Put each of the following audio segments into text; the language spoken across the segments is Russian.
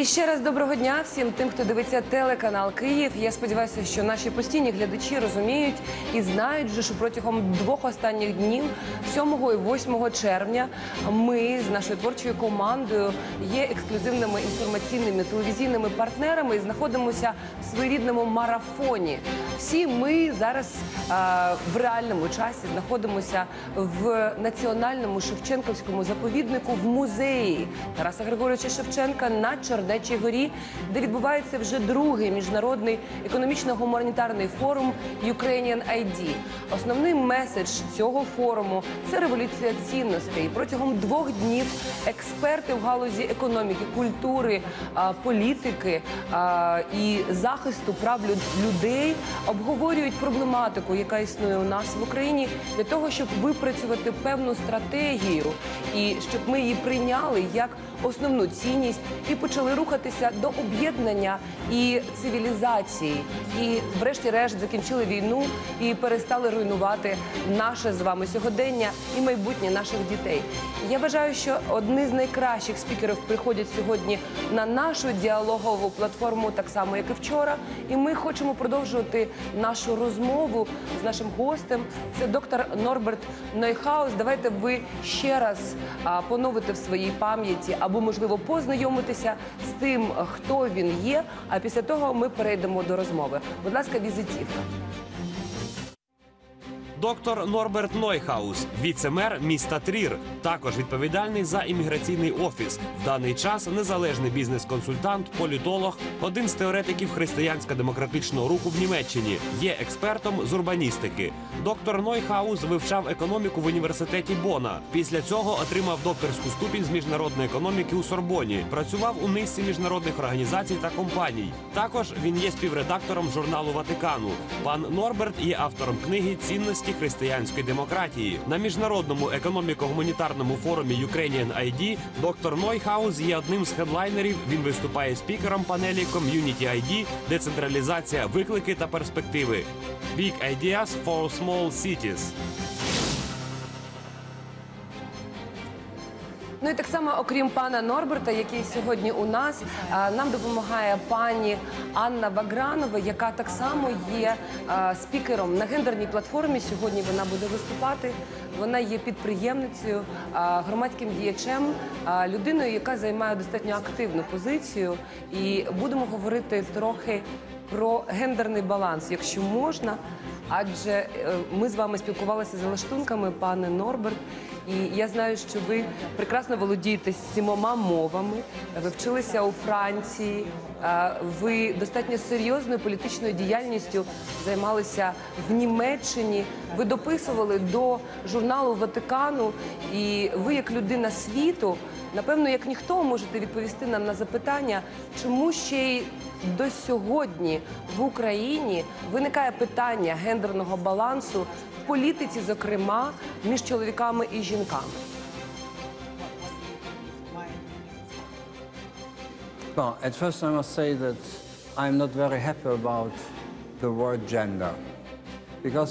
І ще раз доброго дня всім тим, хто дивиться телеканал Київ. Я сподіваюся, що наші постійні глядачі розуміють і знають вже, що протягом двох останніх днів, 7 і 8 червня, ми з нашою творчою командою є ексклюзивними інформаційними телевізійними партнерами і знаходимося в своєрідному марафоні. Всі ми зараз в реальному часі знаходимося в Національному Шевченківському заповіднику в музеї Тараса Григоровича Шевченка на Чернечій горі, де відбувається вже другий міжнародний економічно-гуманітарний форум Ukrainian ID. Основний меседж цього форуму – це революція цінностей. Протягом 2 днів експерти в галузі економіки, культури, політики і захисту прав людей обговорюють проблематику, яка існує у нас в Україні, для того, щоб випрацювати певну стратегію і щоб ми її прийняли як основну цінність і почали рухатися до об'єднання і цивілізації. І врешті-решт закінчили війну і перестали руйнувати наше з вами сьогодення і майбутнє наших дітей. Я вважаю, що одні з найкращих спікерів приходять сьогодні на нашу діалогову платформу, так само, як і вчора. І ми хочемо продовжувати нашу розмову з нашим гостем. Це доктор Норберт Нойхаус. Давайте ви ще раз поновите в своїй пам'яті або, можливо, познайомитися з тим, хто він є, а після того ми перейдемо до розмови. Будь ласка, візитівка. Доктор Норберт Нойхаус, віце-мер міста Трір, також відповідальний за імміграційний офіс. В даний час незалежний бізнес-консультант, політолог, один з теоретиків християнсько-демократичного руху в Німеччині, є експертом з урбаністики. Доктор Нойхаус вивчав економіку в університеті Бона. Після цього отримав докторську ступінь з міжнародної економіки у Сорбоні. Працював у низці міжнародних організацій та компаній. Також він є співредактором журналу Ватикану. Пан Норберт є автором книги «Цінності християнської демократії». На міжнародному економіко-гуманітарному форумі Ukrainian ID доктор Нойхаус є одним з хедлайнерів. Він виступає спікером панелі Community ID «Децентралізація, виклики та перспективи» Big Ideas for Small Cities. Ну і так само, окрім пана Норберта, який сьогодні у нас, нам допомагає пані Анна Вагранова, яка так само є спікером на гендерній платформі. Сьогодні вона буде виступати. Вона є підприємницею, громадським діячем, людиною, яка займає достатньо активну позицію. І будемо говорити трохи про гендерний баланс, якщо можна. Адже ми з вами спілкувалися за лаштунками, пане Норберт, і я знаю, що ви прекрасно володієте 7 мовами, ви вчилися у Франції, ви достатньо серйозною політичною діяльністю займалися в Німеччині, ви дописували до журналу Ватикану, і ви, як людина світу, напевно, як ніхто, можете відповісти нам на запитання, чому ще й до сьогодні в Україні виникає питання гендерного балансу в політиці, зокрема, між чоловіками і жінками. Well, at first I must say that I'm not very happy about the word gender, because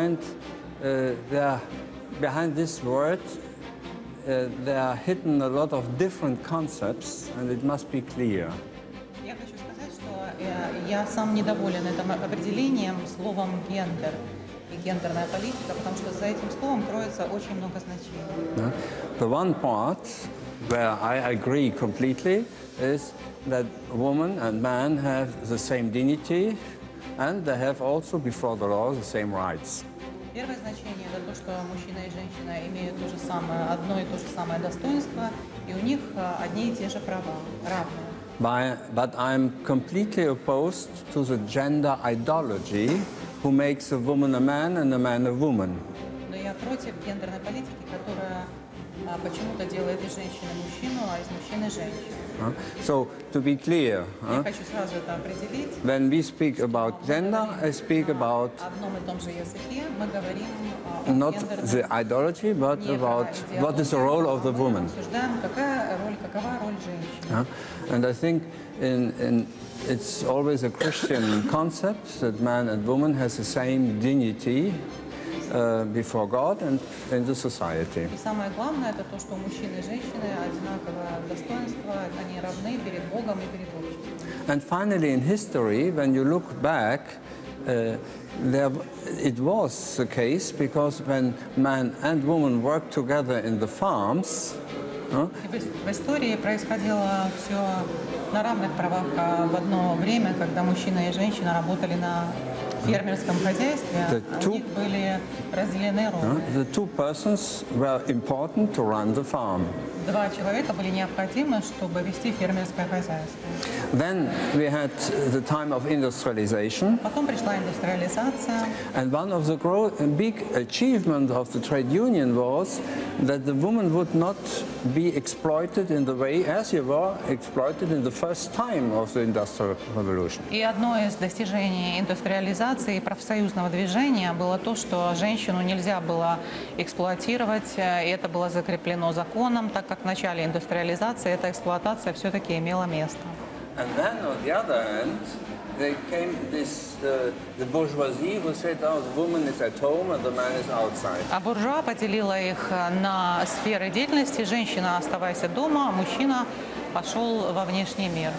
behind this word there are hidden a lot of different concepts, and it must be clear. Я хочу сказать, что я сам недоволен этим определением, словом «гендер» и «гендерная политика», потому что за этим словом кроется очень много значений. The one part where I agree completely is that woman and man have the same dignity, and they have also before the law the same rights. Первое значение – это то, что мужчина и женщина имеют одно и то же самое достоинство, и у них одни и те же права, равные. But I'm completely opposed to the gender ideology who makes a woman a man and a man a woman. Но я против гендерной политики, которая почему-то делает из женщины мужчину, а из мужчины женщину. So, to be clear, Я хочу сразу это определить. when we speak about gender, I speak about В одном и том же языке мы говорим о not гендерной the ideology, but about what is the role of the woman. Мы обсуждаем, какова роль женщины. And I think it's always a Christian concept that man and woman has the same dignity before God and in the society. И самое главное, это то, что мужчины и женщины одинаковое достоинство, они равны перед Богом и перед обществом. And finally, in history, when you look back, it was the case because when man and woman worked together in the farms, И в истории происходило все на равных правах, в одно время, когда мужчина и женщина работали на фермерском хозяйстве, у них были разделены роли. the two persons were important to run the farm. Два человека были необходимы, чтобы вести фермерское хозяйство. Then we had the time of industrialization, Потом пришла индустриализация. and one of the big achievements of the trade union was that the woman would not be exploited in the way as you were exploited in the first time of the industrial revolution. И одно из достижений индустриализации и профсоюзного движения было то, что женщину нельзя было эксплуатировать, и это было закреплено законом, так как в начале индустриализации эта эксплуатация все-таки имела место. And then on the other hand, there came the bourgeoisie who said, oh, the woman is at home and the man is outside. А буржуа поделила их на сферы деятельности. Женщина, оставайся дома, а мужчина пошел во внешний мир.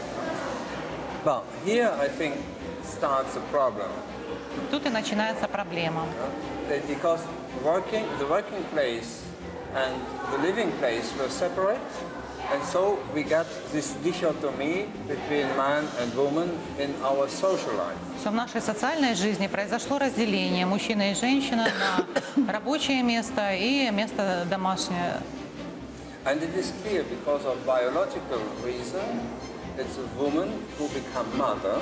Well, here I think starts the problem. Тут и начинается проблема. Because the working place and the living place were separate, and so we got this dichotomy between man and woman in our social life. В нашей социальной жизни произошло разделение мужчина и женщина на рабочее место и место домашнее. And it is clear because of biological reason, it's a woman who becomes mother,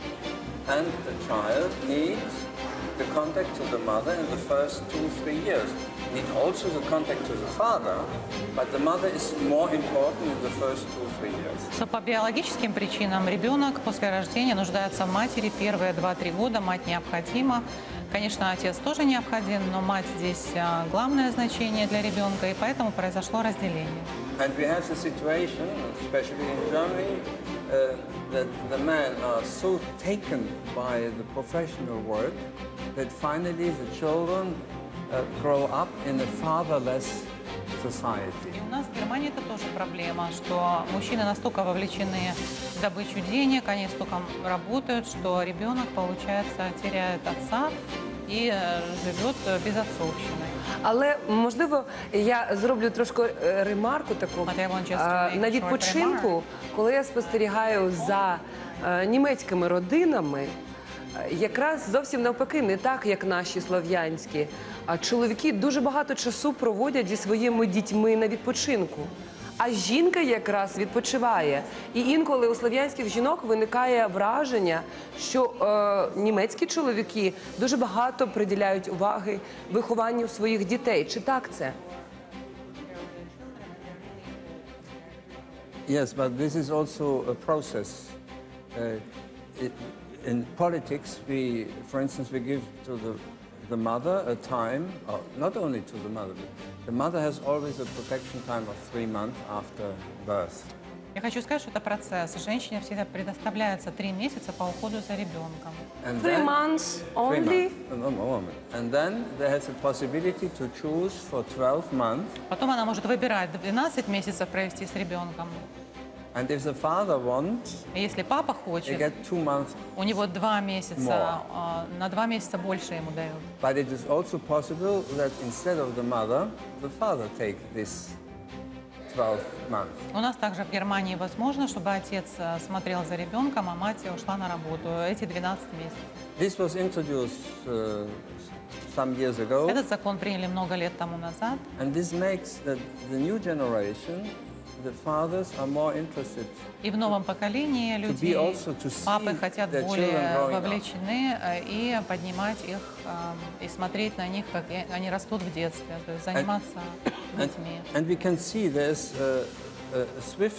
and the child needs the contact to the mother in the first 2-3 years. Need also the contact to the father, but the mother is more important in the first 2-3 years. По биологическим причинам ребенок после рождения нуждается в матери первые 2-3 года. Мать необходима. Конечно, отец тоже необходим, но мать здесь главное значение для ребенка, и поэтому произошло разделение. And we have the situation, especially in Germany, that the men are so taken by the professional work that finally the children grow up in a fatherless society. И у нас в Германии это тоже проблема, что мужчины настолько вовлечены в добычу денег, они столько работают, что ребенок, получается, теряет отца і живет безотцовщиною. Але, можливо, я зроблю трошки ремарку таку. На відпочинку, коли я спостерігаю за німецькими родинами, якраз зовсім навпаки, не так, як наші слов'янські, а чоловіки дуже багато часу проводять зі своїми дітьми на відпочинку. А жінка якраз відпочиває. І інколи у слов'янських жінок виникає враження, що німецькі чоловіки дуже багато приділяють уваги вихованню своїх дітей. Чи так це? Yes, but this is also a process. In politics, for instance, we give to the mother a time, or not only to the mother, but the mother has always a protection time of 3 months after birth. Я хочу сказать, что это процесс. Женщине всегда предоставляется 3 месяца по уходу за ребенком. 3 months only? And then there has a possibility to choose for 12 months. Потом она может выбирать 12 месяцев провести с ребенком. And if the father wants, если папа they хочет, get 2 months. у него 2 месяца, на 2 месяца больше ему дают. But it is also possible that instead of the mother, the father take this 12 months. У нас также в Германии возможно, чтобы отец смотрел за ребенком, а мать ушла на работу эти 12 месяцев. This was introduced some years ago. Этот закон приняли много лет тому назад. And this makes the new generation, the fathers are more interested. И в новом поколении люди, папы хотят более вовлечены и поднимать их, и смотреть на них, как они растут в детстве, то есть заниматься детьми. And we can see there's a shift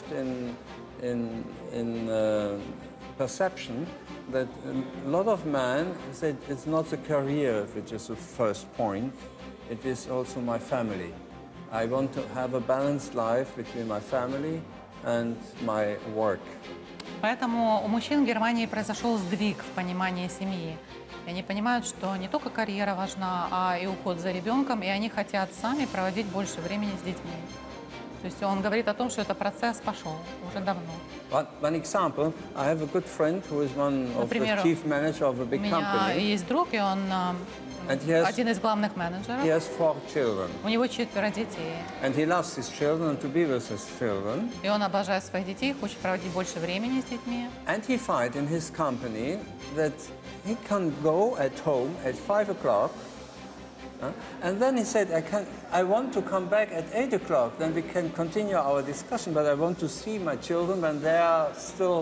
in perception that a lot of men said it's not the career which is the first point, it is also my family. I want to have a balanced life between my family and my work. Поэтому у мужчин в Германии произошел сдвиг в понимании семьи. И они понимают, что не только карьера важна, а и уход за ребенком, и они хотят сами проводить больше времени с детьми. То есть он говорит о том, что этот процесс пошел уже давно. One example, I have a good friend who is one of the Например, chief manager of a У big меня company. есть друг, и он And he has- один из главных He менеджеров. has 4 children. У него 4 детей. And he loves his children and to be with his children. И он обожает своих детей, хочет проводить больше времени с детьми. And he find in his company that he can go at home at 5 o'clock. And then he said, I want to come back at 8 o'clock, then we can continue our discussion, but I want to see my children when they are still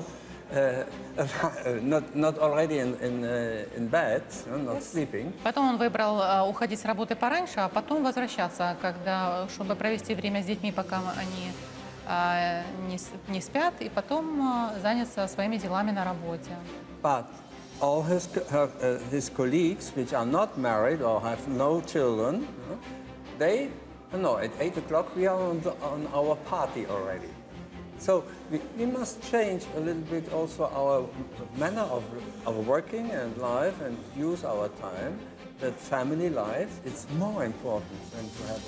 not already in bed, not sleeping. Потом он выбрал уходить с работы пораньше, а потом возвращаться, чтобы провести время с детьми, пока они не спят, и потом заняться своими делами на работе. But all his colleagues, which are not married or have no children, they no, at 8 o'clock we are on our party already. So we must change a little bit also our manner of working and life and use our time. That family life is more important than to have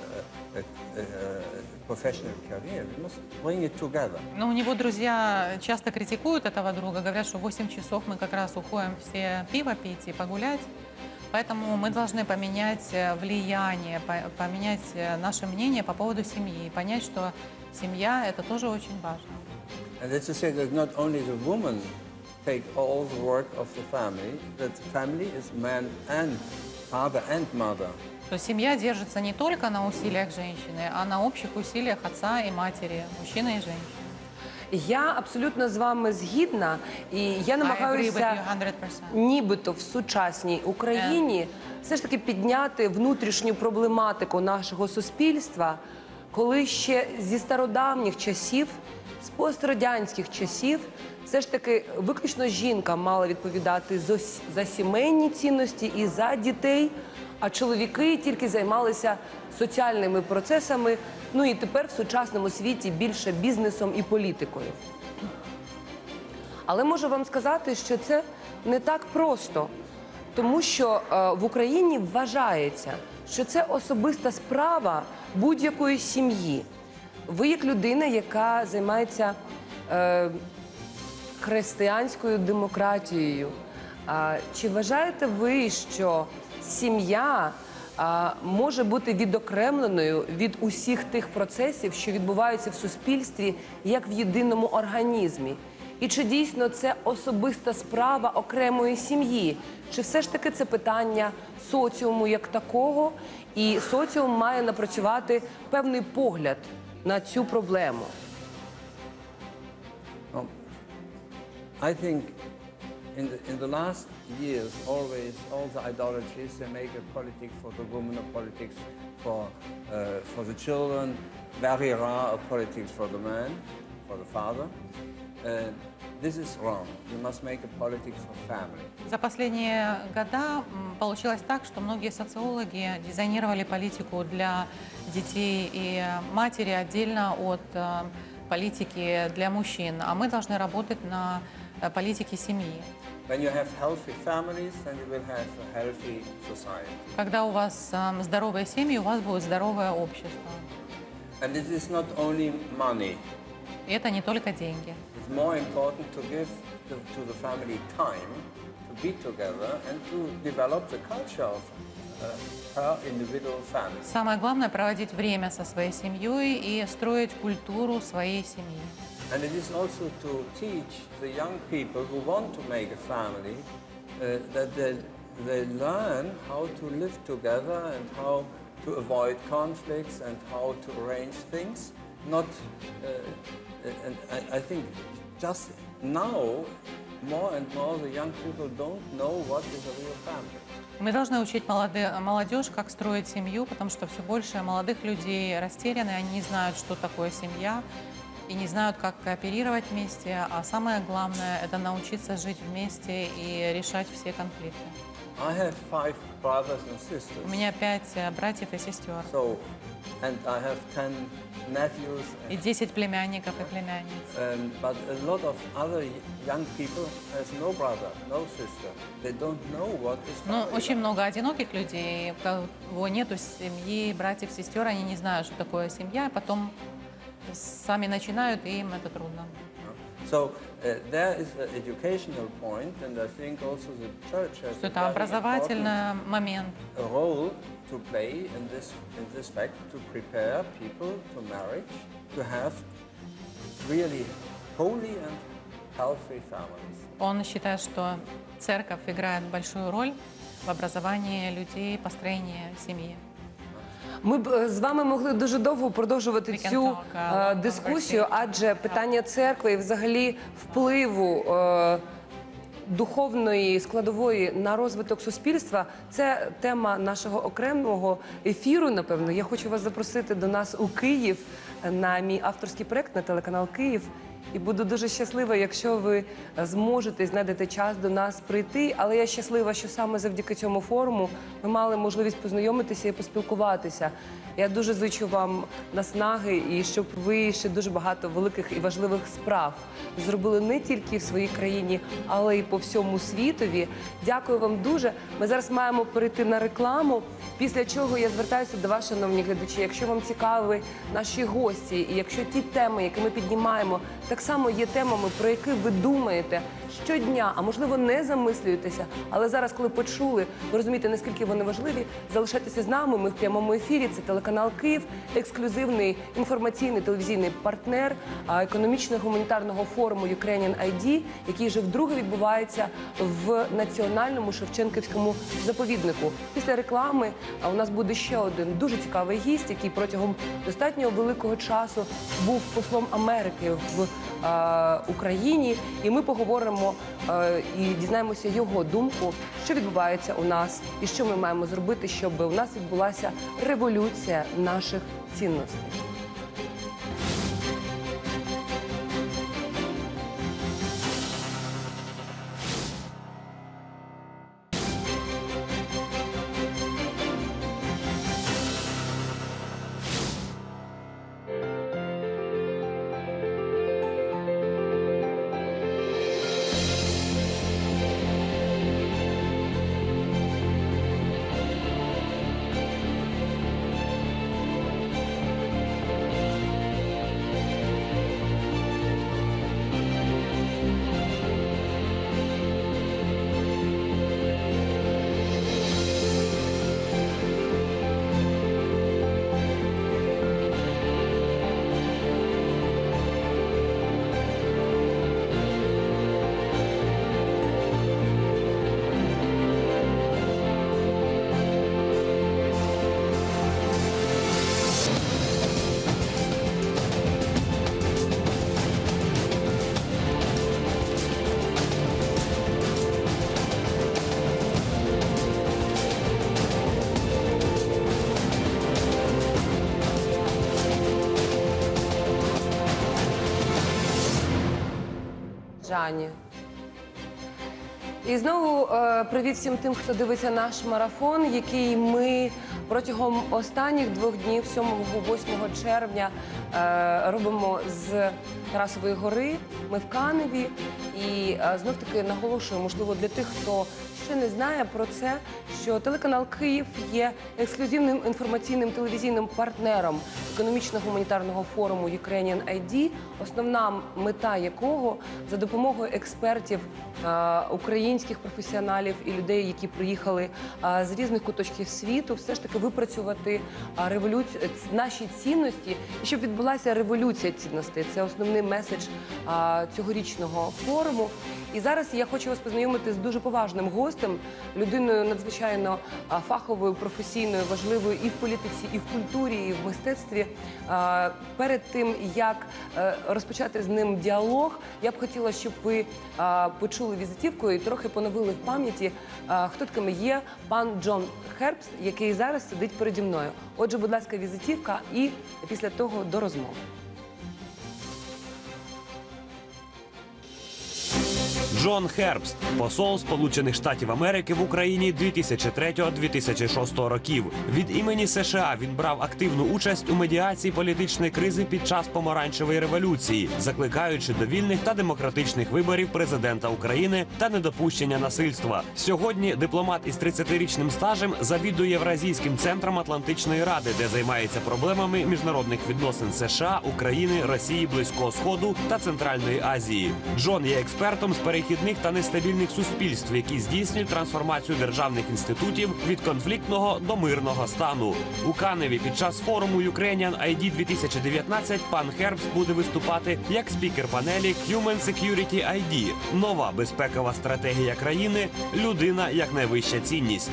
a professional career. We must bring it together. Но у него друзья часто критикуют этого друга, говорят, что в 8 часов мы как раз уходим все пиво пить и погулять. Поэтому мы должны поменять влияние, поменять наше мнение по поводу семьи, понять, что семья – это тоже очень важно. And that's to say that not only the woman take all the work of the family, that the family is man and father and mother. То есть семья держится не только на усилиях женщины, а на общих усилиях отца и матери, мужчины и женщины. Я абсолютно з вами згідна, і я I agree with намагаюся you 100%. нібито в сучасній Україні все ж таки підняти внутрішню проблематику нашого суспільства, коли ще зі стародавніх часів, з пострадянських часів, все ж таки виключно жінка мала відповідати за сімейні цінності і за дітей, а чоловіки тільки займалися соціальними процесами, ну і тепер в сучасному світі більше бізнесом і політикою. Але можу вам сказати, що це не так просто, тому що в Україні вважається, що це особиста справа будь-якої сім'ї. Ви як людина, яка займається християнською демократією, чи вважаєте ви, що сім'я може бути відокремленою від усіх тих процесів, що відбуваються в суспільстві, як в єдиному організмі? І чи дійсно це особиста справа окремої сім'ї? Чи все ж таки це питання соціуму як такого, і соціум має напрацювати певний погляд на цю проблему? I think in the last years, always all the idolatries, they make a politics for the woman, a politics for the children, very rare a politics for the man, for the father. This is wrong. You must make a politics for family. За последние года получилось так, что многие социологи дизайнировали политику для детей и матери отдельно от политики для мужчин, а мы должны работать на политике семьи. When you have healthy families, then you will have a healthy society. Когда у вас здоровые семьи, у вас будет здоровое общество. And it is not only money. И это не только деньги. It's more important to give to the family time to be together and to develop the culture of her individual family. Самое главное – проводить время со своей семьей и строить культуру своей семьи. And it is also to teach the young people who want to make a family that they learn how to live together and how to avoid conflicts and how to arrange things. Not, and I think just now, more and more the young people don't know what is a real family. Мы должны учить молодежь, как строить семью, потому что все больше молодых людей растеряны, они не знают, что такое семья, и не знают, как кооперировать вместе. А самое главное – это научиться жить вместе и решать все конфликты. I have 5 brothers and sisters. У меня 5 братьев и сестер. So and I have 10 nephews. И 10 племянников и племянниц. But a lot of other young people has no brother, no sister. They don't know what is Ну, family очень life. много одиноких людей, у кого нету семьи, братьев, сестер, они не знают, что такое семья, а потом сами начинают, и им это трудно. So there is an educational point, and I think also the church has Что a это very образовательный момент. important role to play in this fact, to prepare people to marriage, to have really holy and healthy families. Он считает, что церковь играет большую роль в образовании людей, построении семьи. Ми б з вами могли дуже довго продовжувати We can цю talk, long дискусію, conversation. адже питання церкви і взагалі впливу духовної складової на розвиток суспільства – це тема нашого окремого ефіру, напевно. Я хочу вас запросити до нас у Київ на мій авторський проект на телеканал «Київ». І буду дуже щаслива, якщо ви зможете, знайдете час до нас прийти. Але я щаслива, що саме завдяки цьому форуму ми мали можливість познайомитися і поспілкуватися. Я дуже зичу вам наснаги і щоб ви ще дуже багато великих і важливих справ зробили не тільки в своїй країні, але й по всьому світові. Дякую вам дуже. Ми зараз маємо перейти на рекламу, після чого я звертаюся до вас, шановні глядачі. Якщо вам цікаві наші гості, і якщо ті теми, які ми піднімаємо, так само є темами, про які ви думаєте щодня, а можливо не замислюєтеся, але зараз, коли почули, ви розумієте, наскільки вони важливі, залишайтеся з нами, ми в прямому ефірі, це телеканал «Київ», ексклюзивний інформаційний телевізійний партнер економічно-гуманітарного форуму Ukrainian ID, який вже вдруге відбувається в Національному Шевченківському заповіднику. Після реклами у нас буде ще один дуже цікавий гість, який протягом достатньо великого часу був послом Америки в Україні, і ми поговоримо і дізнаємося його думку, що відбувається у нас і що ми маємо зробити, щоб у нас відбулася революція наших цінностей. Жані. І знову привіт всім тим, хто дивиться наш марафон, який ми протягом останніх 2 днів, 7-8 червня, робимо з Тарасової гори. Ми в Каневі. І знов-таки наголошую, можливо, для тих, хто ще не знає про це, що телеканал «Київ» є ексклюзивним інформаційним телевізійним партнером економічно-гуманітарного форуму Ukrainian ID, основна мета якого за допомогою експертів, українських професіоналів і людей, які приїхали з різних куточків світу, все ж таки випрацювати наші цінності, і щоб відбулася революція цінностей. Це основний меседж цьогорічного форуму. І зараз я хочу вас познайомити з дуже поважним гостем, людиною надзвичайно фаховою, професійною, важливою і в політиці, і в культурі, і в мистецтві. Перед тим, як розпочати з ним діалог, я б хотіла, щоб ви почули візитівку і трохи поновили в пам'яті, хто таким є пан Джон Хербст, який зараз сидить переді мною. Отже, будь ласка, візитівка і після того до розмови. Джон Хербст, посол Сполучених Штатів Америки в Україні 2003-2006 років. Від імені США він брав активну участь у медіації політичної кризи під час помаранчевої революції, закликаючи до вільних та демократичних виборів президента України та недопущення насильства. Сьогодні дипломат із 30-річним стажем завідує Євразійським центром Атлантичної ради, де займається проблемами міжнародних відносин США, України, Росії, Близького Сходу та Центральної Азії. Джон є експертом з перехідних та нестабільних суспільств, які здійснюють трансформацію державних інститутів від конфліктного до мирного стану. У Каневі під час форуму Ukrainian ID 2019 пан Хербст буде виступати як спікер панелі Human Security ID – нова безпекова стратегія країни, людина як найвища цінність.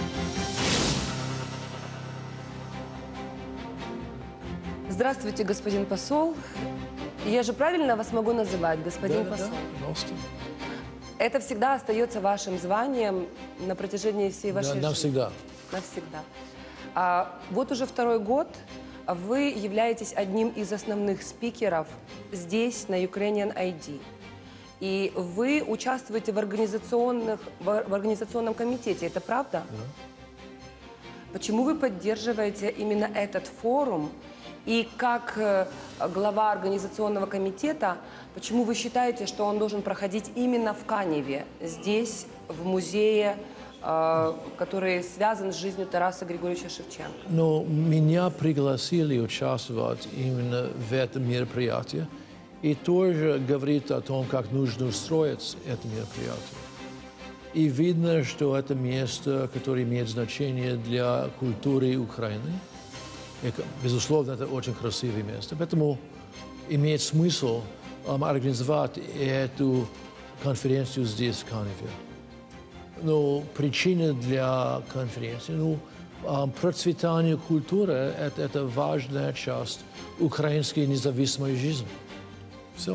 Здравствуйте, господин посол. Я же правильно вас могу называть, господин посол? Пожалуйста. Это всегда остается вашим званием на протяжении всей вашей жизни? Навсегда. Навсегда. Вот уже второй год вы являетесь одним из основных спикеров здесь, на Ukrainian ID. И вы участвуете в организационном комитете, это правда? Да. Почему вы поддерживаете именно этот форум? И как глава организационного комитета, почему вы считаете, что он должен проходить именно в Каневе, здесь, в музее, который связан с жизнью Тараса Григорьевича Шевченко? Но меня пригласили участвовать именно в этом мероприятии и тоже говорит о том, как нужно устроить это мероприятие. И видно, что это место, которое имеет значение для культуры Украины. И, безусловно, это очень красивое место. Поэтому имеет смысл организовать эту конференцию здесь, в Каневе. Но причина для конференции, процветание культуры – это важная часть украинской независимой жизни. Все.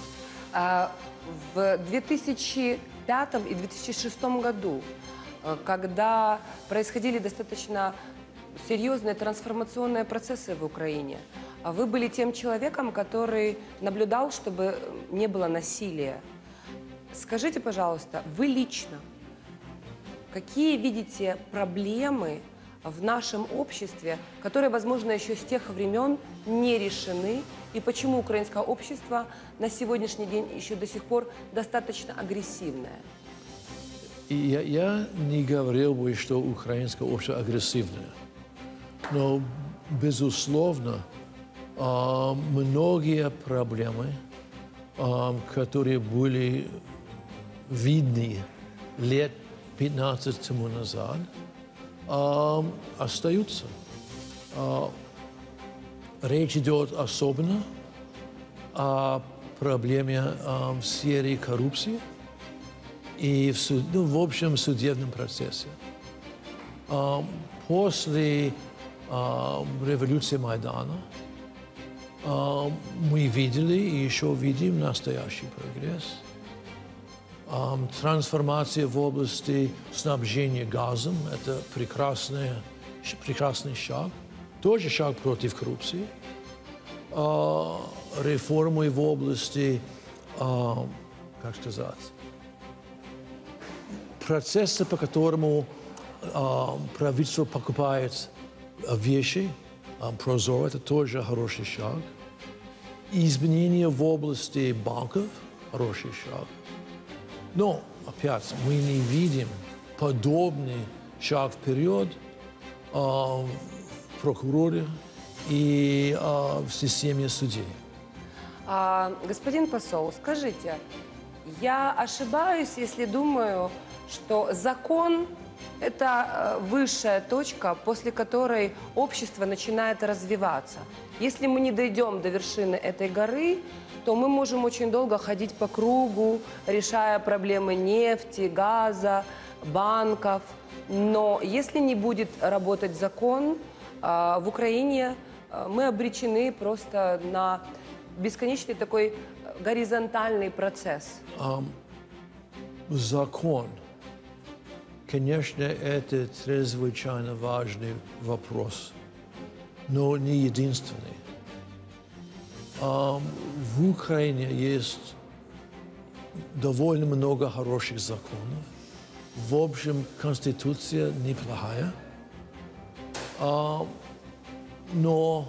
В 2005 и 2006 году, когда происходили достаточно серьезные трансформационные процессы в Украине, вы были тем человеком, который наблюдал, чтобы не было насилия. Скажите, пожалуйста, вы лично какие видите проблемы в нашем обществе, которые, возможно, еще с тех времен не решены, и почему украинское общество на сегодняшний день еще до сих пор достаточно агрессивное? И я не говорил бы, что украинское общество агрессивное. Но, безусловно, многие проблемы, которые были видны лет 15 тому назад, остаются. Речь идет особенно о проблеме в сфере коррупции и в общем судебном процессе. После революции Майдана мы видели и еще видим настоящий прогресс. Трансформация в области снабжения газом – это прекрасный шаг. Тоже шаг против коррупции. Реформы в области, как сказать, процесса, по которому правительство покупает вещи, прозоро, это тоже хороший шаг. Изменения в области банков – хороший шаг. Но, опять, мы не видим подобный шаг вперед в прокуроре и в системе судей. Господин посол, скажите, я ошибаюсь, если думаю, что закон – это высшая точка, после которой общество начинает развиваться. Если мы не дойдем до вершины этой горы, то мы можем очень долго ходить по кругу, решая проблемы нефти, газа, банков. Но если не будет работать закон, в Украине мы обречены просто на бесконечный такой горизонтальный процесс. Закон, конечно, это чрезвычайно важный вопрос, но не единственный. В Украине есть довольно много хороших законов. В общем, Конституция неплохая. Но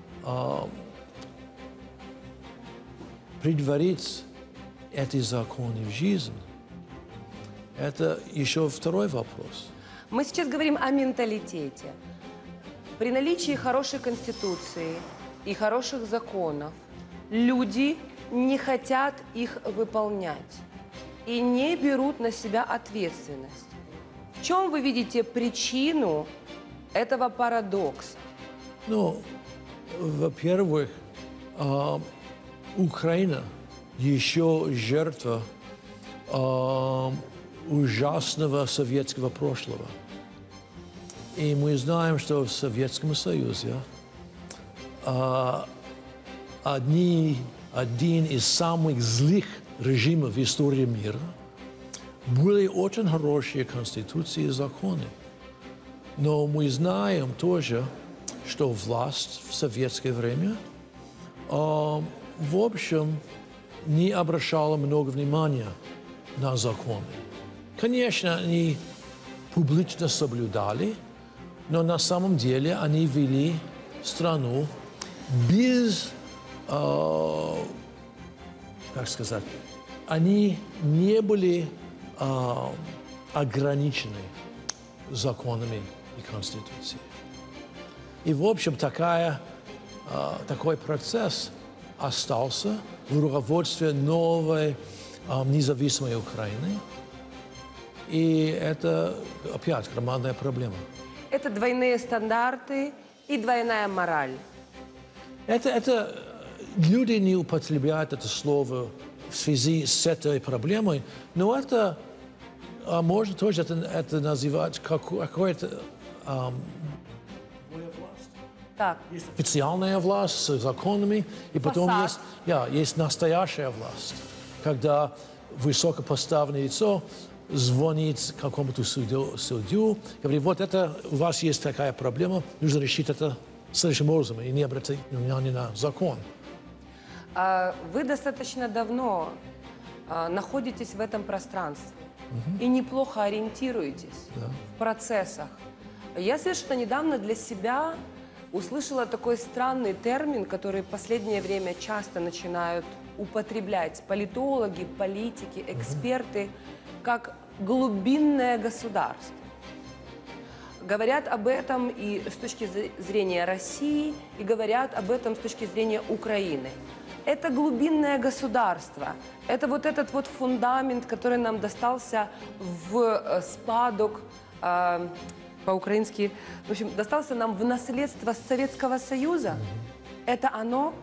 предварить эти законы в жизнь – это еще второй вопрос. Мы сейчас говорим о менталитете. При наличии хорошей конституции и хороших законов люди не хотят их выполнять и не берут на себя ответственность. В чем вы видите причину этого парадокса? Ну, во-первых, Украина еще жертва ужасного советского прошлого. И мы знаем, что в Советском Союзе один из самых злых режимов в истории мира были очень хорошие конституции и законы. Но мы знаем тоже, что власть в советское время, в общем, не обращала много внимания на законы. Конечно, они публично соблюдали, но на самом деле они вели страну без, как сказать, они не были ограничены законами и Конституцией. И, в общем, такой процесс остался в руководстве новой независимой Украины. И это, опять, громадная проблема. Это двойные стандарты и двойная мораль. Люди не употребляют это слово в связи с этой проблемой, но это можно тоже это называть какой-то Так. есть официальная власть с законами, и потом Фасад. есть настоящая власть, когда высокопоставленное лицо звонит какому-то судью, говорит, вот это, у вас есть такая проблема, нужно решить это следующим образом, и не обратить внимания на закон. Вы достаточно давно находитесь в этом пространстве и неплохо ориентируетесь в процессах. Я совершенно недавно для себя услышала такой странный термин, который в последнее время часто начинают употреблять политологи, политики, эксперты, как глубинное государство. Говорят об этом и с точки зрения России, и говорят об этом с точки зрения Украины. Это глубинное государство. Это вот этот вот фундамент, который нам достался в спадок, по-украински, в общем, достался нам в наследство Советского Союза. Это оно?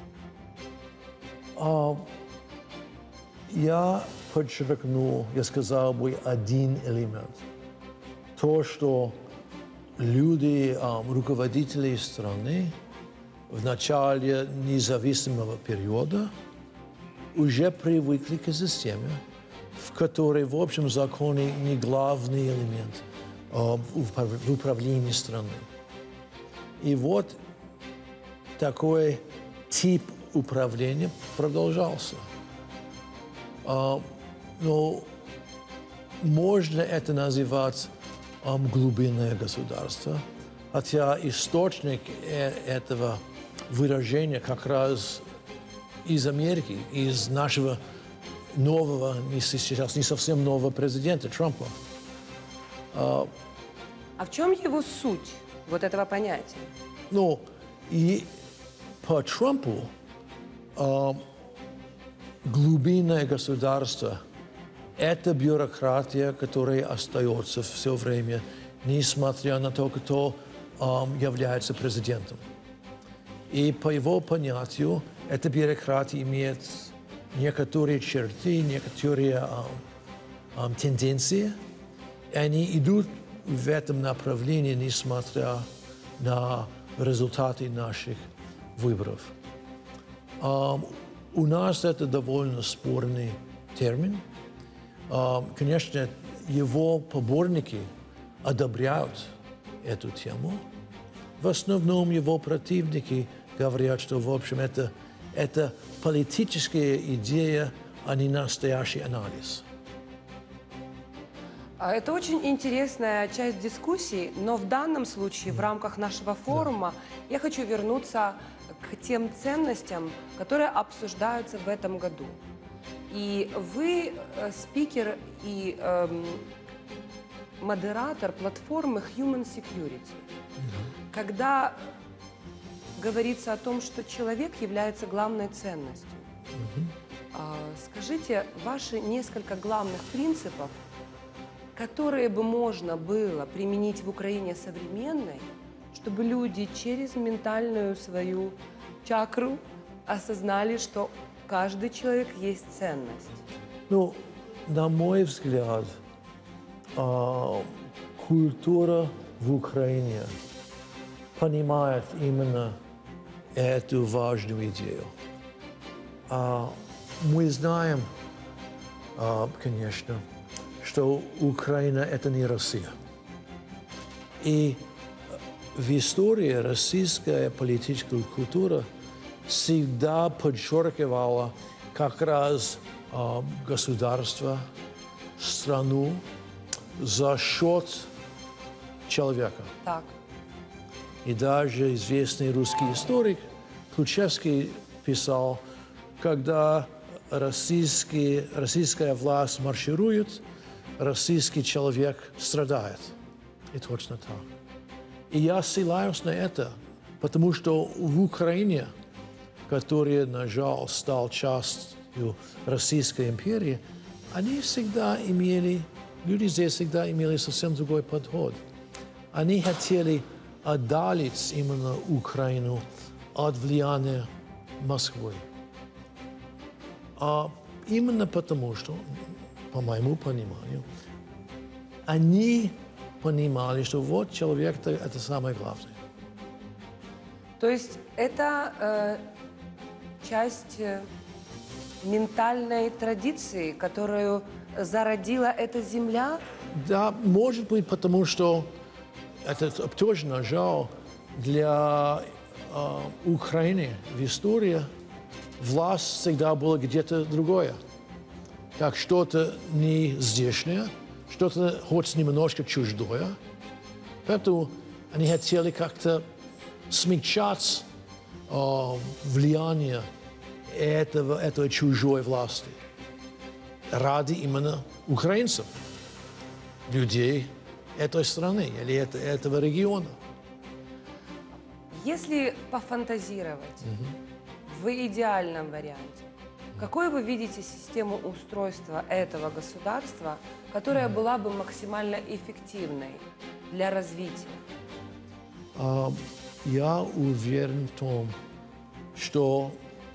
Я подчеркну, я сказал бы, один элемент. То, что люди, руководители страны в начале независимого периода уже привыкли к системе, в которой, в общем, законы не главный элемент в управлении страной. И вот такой тип управления продолжался. Но можно это называть глубинное государство, хотя источник этого выражения как раз из Америки, из нашего нового, сейчас не совсем нового президента Трампа. А в чем его суть вот этого понятия? Ну, и по Трампу глубинное государство – это бюрократия, которая остается все время, несмотря на то, кто является президентом. И по его понятию, эта бюрократия имеет некоторые черты, некоторые тенденции. И они идут в этом направлении, несмотря на результаты наших выборов. У нас это довольно спорный термин. Конечно, его поборники одобряют эту тему. В основном его противники говорят, что, в общем, это политическая идея а не настоящий анализ. Это очень интересная часть дискуссии, но в данном случае, в рамках нашего форума, я хочу вернуться к тем ценностям, которые обсуждаются в этом году. И вы спикер и модератор платформы Human Security. Когда говорится о том, что человек является главной ценностью, скажите ваши несколько главных принципов, которые бы можно было применить в Украине современной, чтобы люди через ментальную свою чакру осознали, что каждый человек есть ценность. Ну, на мой взгляд, культура в Украине понимает именно эту важную идею. Мы знаем, конечно, что Украина – это не Россия. И в истории российская политическая культура всегда подчеркивала как раз государство, страну за счет человека. Так. И даже известный русский историк Ключевский писал, когда российская власть марширует, российский человек страдает. И точно так. И я ссылаюсь на это, потому что в Украине, которая, на жаль, стала частью Российской империи, они всегда имели, люди здесь всегда имели совсем другой подход. Они хотели отдалить именно Украину от влияния Москвы. Именно потому, что, по моему пониманию, они понимали, что вот человек – это самое главное. То есть это часть ментальной традиции, которую зародила эта земля? Да, может быть, потому что это точно жаль для Украины в истории власть всегда была где-то другое. Как что-то не здешнее, что-то хоть немножко чуждое. Поэтому они хотели как-то смягчать влияние этой чужой власти ради именно украинцев, людей этой страны или этого региона. Если пофантазировать в идеальном варианте, какой вы видите систему устройства этого государства, которая была бы максимально эффективной для развития? Я уверен в том, что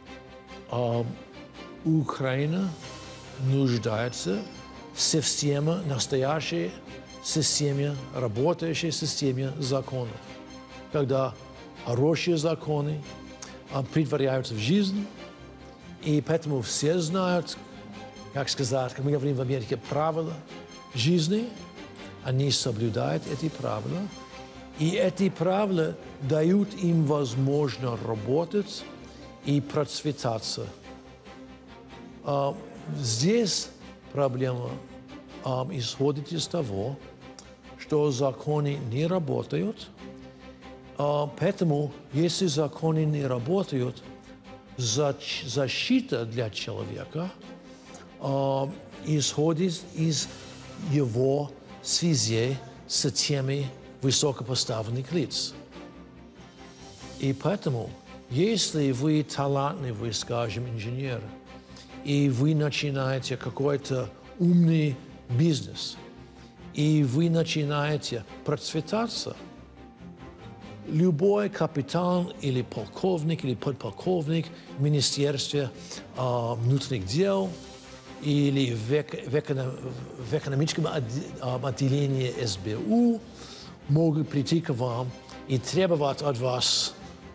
Украина нуждается в системе, настоящей системе, работающей системе законов, когда хорошие законы претворяются в жизнь, и поэтому все знают, как сказать, как мы говорим в Америке, правила жизни, они соблюдают эти правила, и эти правила дают им возможность работать и процветаться. Здесь проблема исходит из того, что законы не работают, поэтому, если законы не работают, защита для человека исходит из его связи с теми высокопоставленных лиц. И поэтому, если вы талантливый, скажем, инженер, и вы начинаете какой-то умный бизнес, и вы начинаете процветаться, любой капитан или полковник или подполковник в Министерстве внутренних дел или в экономическом отделении СБУ могут прийти к вам и требовать от вас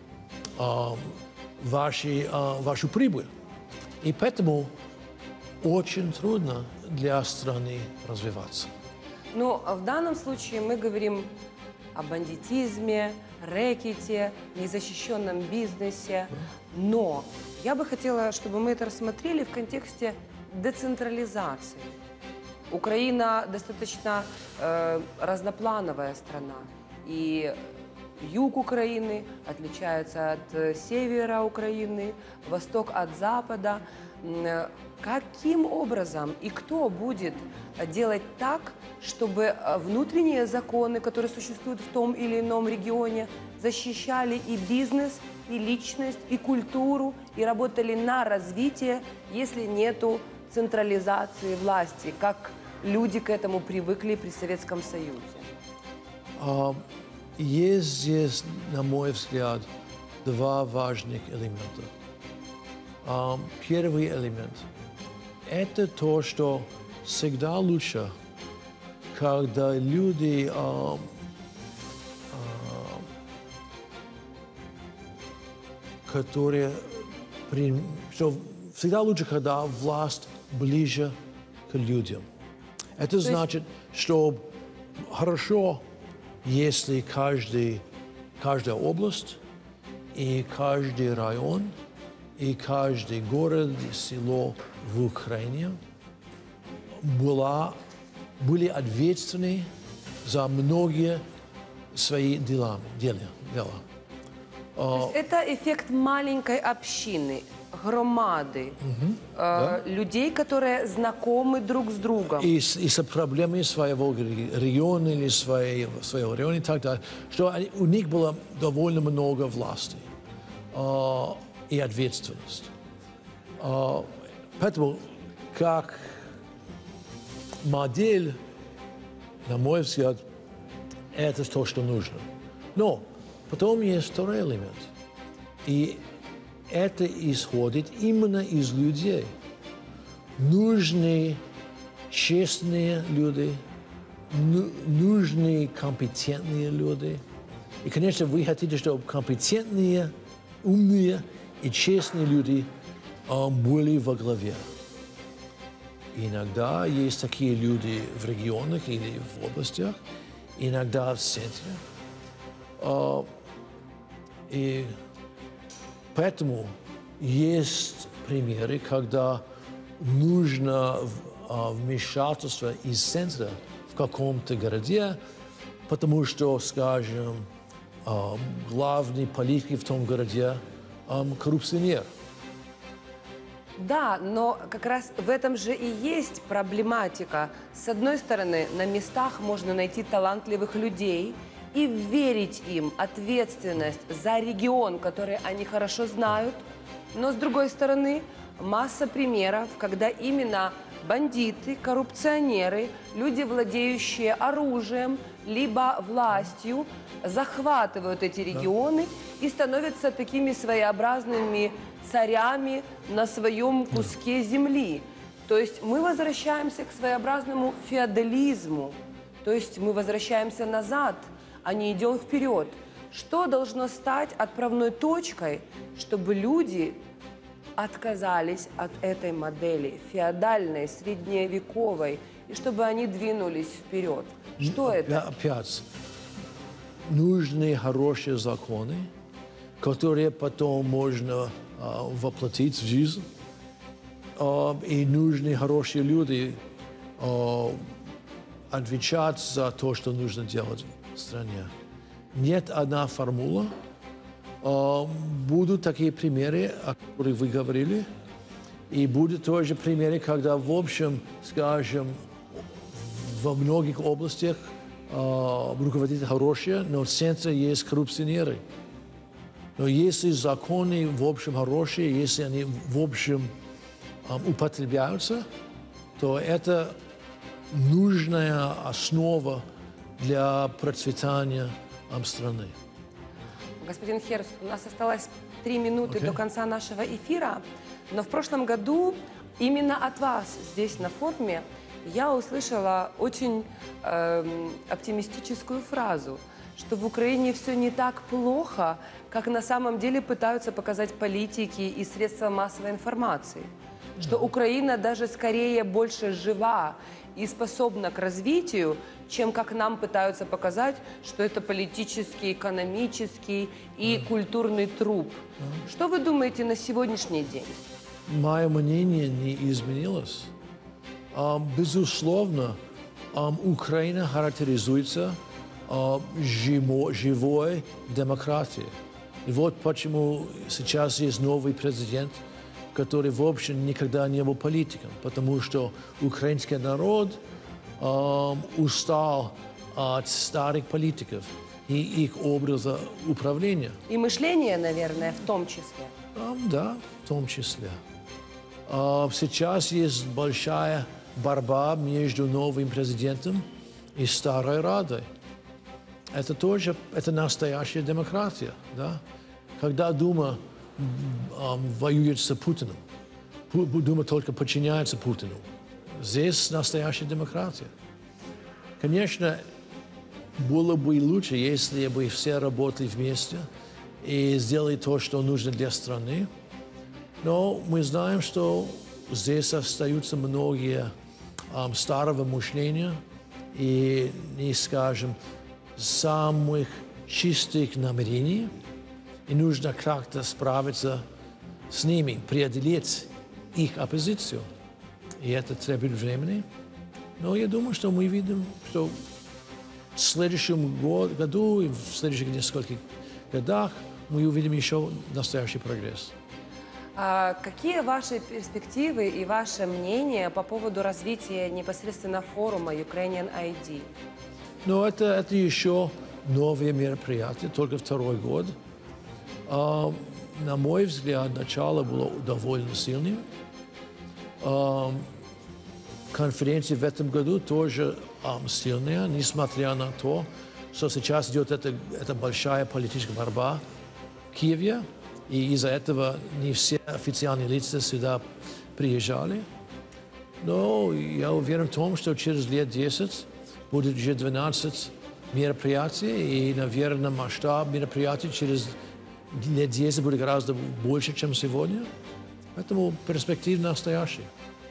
вашу прибыль. И поэтому очень трудно для страны развиваться. Ну, в данном случае мы говорим о бандитизме, рэкете, незащищенном бизнесе. Но я бы хотела, чтобы мы это рассмотрели в контексте децентрализации. Украина достаточно разноплановая страна. И юг Украины отличается от севера Украины, восток от запада. Каким образом и кто будет делать так, чтобы внутренние законы, которые существуют в том или ином регионе, защищали и бизнес, и личность, и культуру, и работали на развитие, если нету централизации власти, как люди к этому привыкли при Советском Союзе? Есть здесь, на мой взгляд, два важных элемента. Первый элемент – это то, что всегда лучше, когда люди которые что всегда лучше, когда власть ближе к людям. Это значит, что хорошо, если каждая область и каждый район и каждый город и село в Украине были ответственны за многие свои дела. То есть это эффект маленькой общины, громады, людей, которые знакомы друг с другом. И с проблемами своего региона или своего района и так далее, что у них было довольно много власти и ответственности. Поэтому как модель, на мой взгляд, это то, что нужно. Но потом есть второй элемент. И это исходит именно из людей. Нужны честные люди, нужны компетентные люди. И, конечно, вы хотите, чтобы компетентные, умные и честные люди были во главе. Иногда есть такие люди в регионах или в областях, иногда в центре. И поэтому есть примеры, когда нужно вмешательство из центра в каком-то городе, потому что, скажем, главный политик в том городе коррупционер. Да, но как раз в этом же и есть проблематика. С одной стороны, на местах можно найти талантливых людей и верить им ответственность за регион, который они хорошо знают. Но с другой стороны, масса примеров, когда именно бандиты, коррупционеры, люди, владеющие оружием, либо властью, захватывают эти регионы и становятся такими своеобразными царями на своем куске земли. То есть мы возвращаемся к своеобразному феодализму, то есть мы возвращаемся назад, а не идем вперед. Что должно стать отправной точкой, чтобы люди отказались от этой модели феодальной, средневековой, и чтобы они двинулись вперед? Что это? Опять, нужны хорошие законы, которые потом можно воплотить в жизнь. И нужны хорошие люди отвечать за то, что нужно делать в стране. Нет одна формула. Будут такие примеры, о которых вы говорили, и будут тоже примеры, когда, в общем, скажем, во многих областях руководители хорошие, но в центре есть коррупционеры. Но если законы, в общем, хорошие, если они, в общем, употребляются, то это нужная основа для процветания страны. Господин Херст, у нас осталось 3 минуты до конца нашего эфира, но в прошлом году именно от вас здесь на форуме я услышала очень оптимистическую фразу, что в Украине все не так плохо, как на самом деле пытаются показать политики и средства массовой информации. Что Украина даже скорее больше жива и способна к развитию, чем как нам пытаются показать, что это политический, экономический и культурный труп. Что вы думаете на сегодняшний день? мое мнение не изменилось. Безусловно, Украина характеризуется живой демократией. И вот почему сейчас есть новый президент, который, в общем, никогда не был политиком, потому что украинский народ устал от старых политиков и их образа управления. И мышление, наверное, в том числе. Да, в том числе. Сейчас есть большая борьба между новым президентом и старой Радой. Это тоже настоящая демократия. Да? Когда Дума воюет с Путиным, Дума только подчиняется Путину. Здесь настоящая демократия. Конечно, было бы лучше, если бы все работали вместе и сделали то, что нужно для страны. Но мы знаем, что здесь остаются многие старого мышления и, не скажем, самых чистых намерений. И нужно как-то справиться с ними, преодолеть их оппозицию. И это требует времени. Но я думаю, что мы видим, что в следующем году и в следующих нескольких годах мы увидим еще настоящий прогресс. Какие ваши перспективы и ваше мнение по поводу развития непосредственно форума Ukrainian ID? Ну, это еще новое мероприятие, только второй год. На мой взгляд, начало было довольно сильным. Конференция в этом году тоже сильная, несмотря на то, что сейчас идет эта большая политическая борьба в Киеве, и из-за этого не все официальные лица сюда приезжали. Но я уверен в том, что через лет 10 будет уже 12 мероприятий, и, наверное, масштаб мероприятий через лет 10 будет гораздо больше, чем сегодня. Поэтому перспектива настоящая.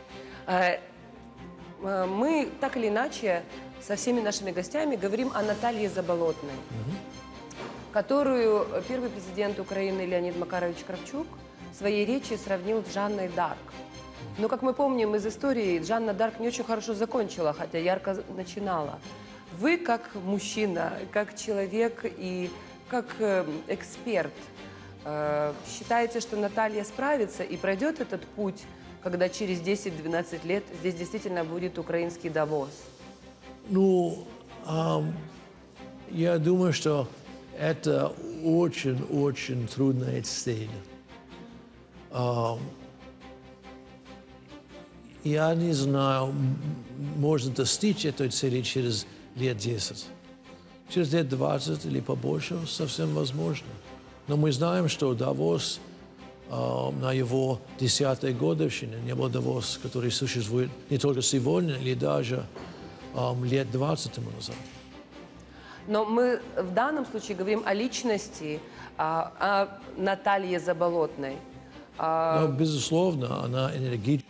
Мы так или иначе со всеми нашими гостями говорим о Наталье Заболотной, которую первый президент Украины Леонид Макарович Кравчук в своей речи сравнил с Жанной Дарк. Но, как мы помним из истории, Жанна Дарк не очень хорошо закончила, хотя ярко начинала. Вы, как мужчина, как человек и как эксперт, считаете, что Наталья справится и пройдет этот путь, когда через 10-12 лет здесь действительно будет украинский Давос? Ну, я думаю, что это очень-очень трудная цель. Я не знаю, можно достичь этой цели через лет 10. Через лет 20 или побольше совсем возможно. Но мы знаем, что Давос на его 10-й годовщине не был Давос, который существует не только сегодня, или даже лет 20 тому назад. Но мы в данном случае говорим о личности, о Наталье Заболотной. Но, безусловно, она энергична.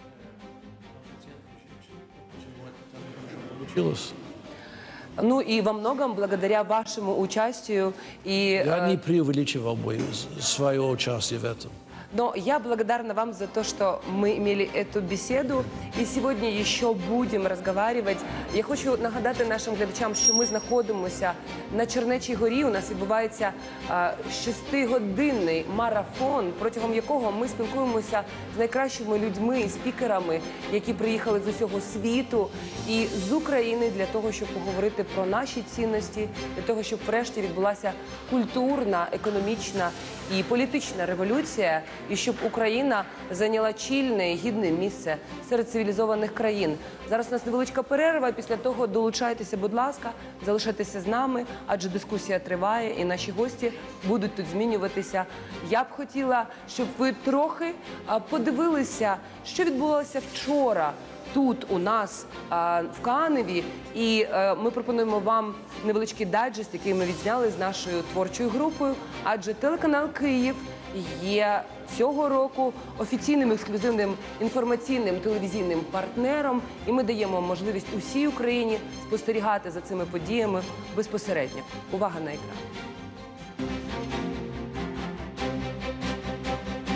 Получилось. Ну и во многом благодаря вашему участию. Я не преувеличивал бы свое участие в этом. Но я благодарна вам за то, что ми имели эту бесіду. І сьогодні ще будемо розмовляти. Я хочу нагадати нашим глядачам, що ми знаходимося на Чернечій горі. У нас відбувається 6-годинний марафон, протягом якого ми спілкуємося з найкращими людьми і спікерами, які приїхали з усього світу і з України для того, щоб поговорити про наші цінності, для того, щоб врешті відбулася культурна, економічна і політична революція, і щоб Україна зайняла чільне і гідне місце серед цивілізованих країн. Зараз у нас невеличка перерва, після того долучайтеся, будь ласка, залишайтеся з нами, адже дискусія триває і наші гості будуть тут змінюватися. Я б хотіла, щоб ви трохи подивилися, що відбувалося вчора тут у нас в Каневі, і ми пропонуємо вам невеличкий дайджест, який ми відзняли з нашою творчою групою, адже телеканал «Київ» є цього року офіційним ексклюзивним інформаційним телевізійним партнером, і ми даємо можливість усій Україні спостерігати за цими подіями безпосередньо. Увага на екран.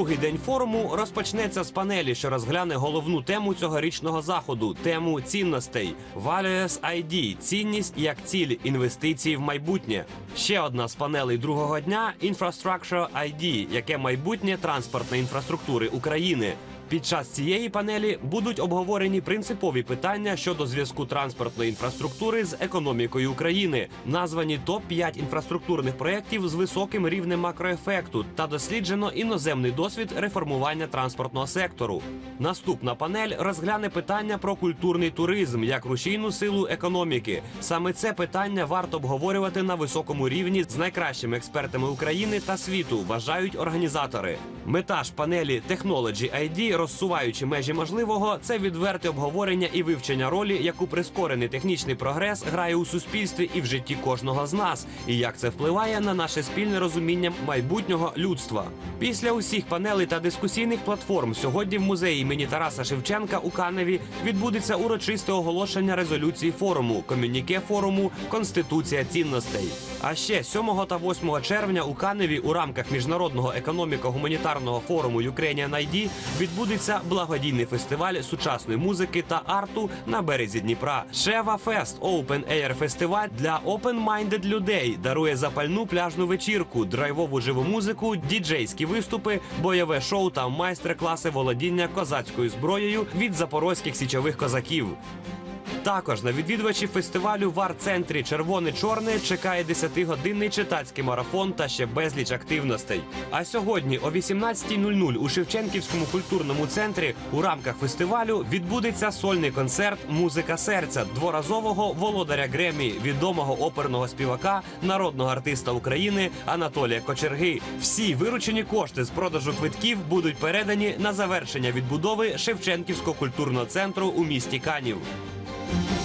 Другий день форуму розпочнеться з панелі, що розгляне головну тему цьогорічного заходу – тему цінностей. Values ID – цінність як ціль, інвестиції в майбутнє. Ще одна з панелей другого дня – Infrastructure ID, яке майбутнє транспортної інфраструктури України. Під час цієї панелі будуть обговорені принципові питання щодо зв'язку транспортної інфраструктури з економікою України, названі топ-5 інфраструктурних проєктів з високим рівнем макроефекту та досліджено іноземний досвід реформування транспортного сектору. Наступна панель розгляне питання про культурний туризм як рушійну силу економіки. Саме це питання варто обговорювати на високому рівні з найкращими експертами України та світу, вважають організатори. Мета ж панелі Technology ID, розсуваючи межі можливого, це відверте обговорення і вивчення ролі, яку прискорений технічний прогрес грає у суспільстві і в житті кожного з нас, і як це впливає на наше спільне розуміння майбутнього людства. Після усіх панелей та дискусійних платформ сьогодні в музеї імені Тараса Шевченка у Каневі відбудеться урочисте оголошення резолюції форуму, комюніке форуму «Конституція цінностей». А ще 7 та 8 червня у Каневі у рамках міжнародного економіко-гуманітарного форуму Ukrainian ID відбудеться благодійний фестиваль сучасної музики та арту на березі Дніпра. Шева Фест – Open Air фестиваль для open-minded людей дарує запальну пляжну вечірку, драйвову живу музику, діджейські виступи, бойове шоу та майстер-класи володіння козацькою зброєю від запорозьких січових козаків. Також на відвідувачів фестивалю в арт-центрі «Червоне-чорне» чекає 10-годинний читацький марафон та ще безліч активностей. А сьогодні о 18:00 у Шевченківському культурному центрі у рамках фестивалю відбудеться сольний концерт «Музика серця» дворазового володаря Греммі, відомого оперного співака, народного артиста України Анатолія Кочерги. Всі виручені кошти з продажу квитків будуть передані на завершення відбудови Шевченківського культурного центру у місті Канів.